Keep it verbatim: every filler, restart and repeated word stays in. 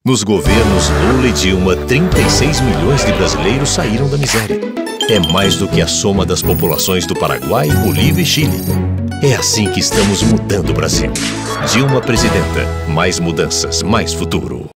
Nos governos Lula e Dilma, trinta e seis milhões de brasileiros saíram da miséria. É mais do que a soma das populações do Paraguai, Bolívia e Chile. É assim que estamos mudando o Brasil. Dilma presidenta. Mais mudanças, mais futuro.